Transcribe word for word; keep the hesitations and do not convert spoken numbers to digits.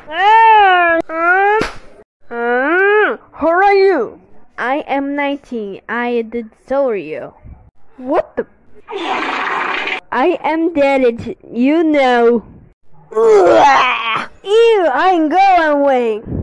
Who are you? I am nineteen. I did tell you. What the? I am dead, you know. Ew, I'm going away.